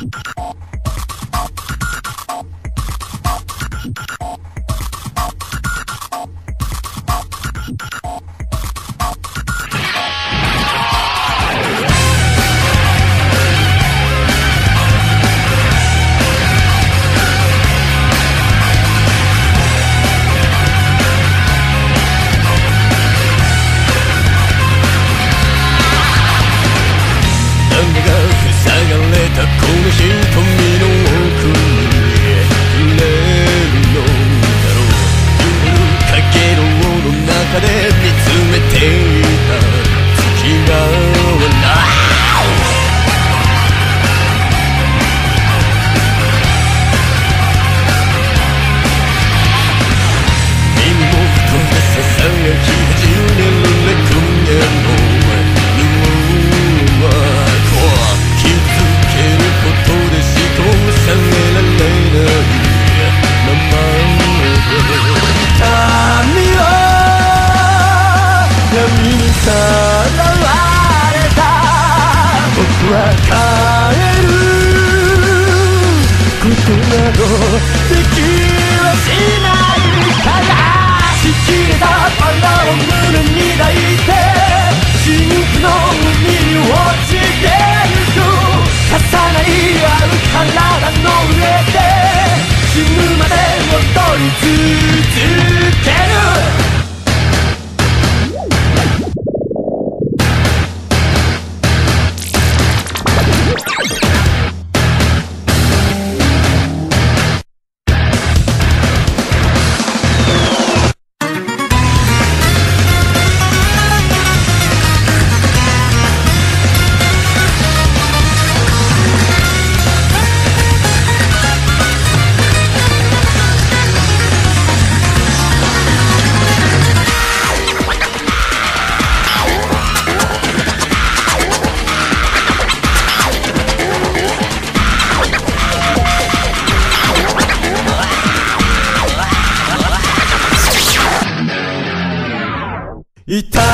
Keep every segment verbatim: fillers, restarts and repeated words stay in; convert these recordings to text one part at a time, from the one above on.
痛みを闇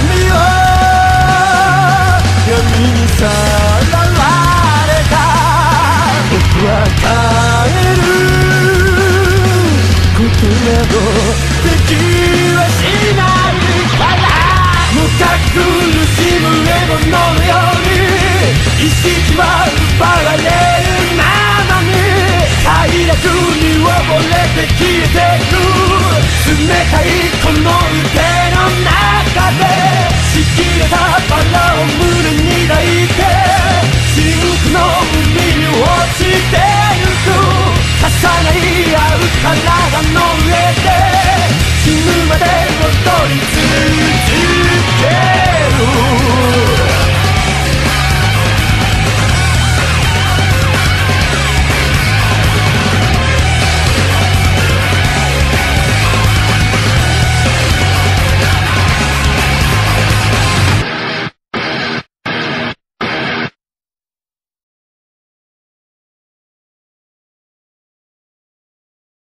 にさらわれた僕は帰ることなどできはしないからもが苦しむ獲物のように意識は奪われるままに快楽に溺れて消えてく冷たいこの腕の中でしきれたバラを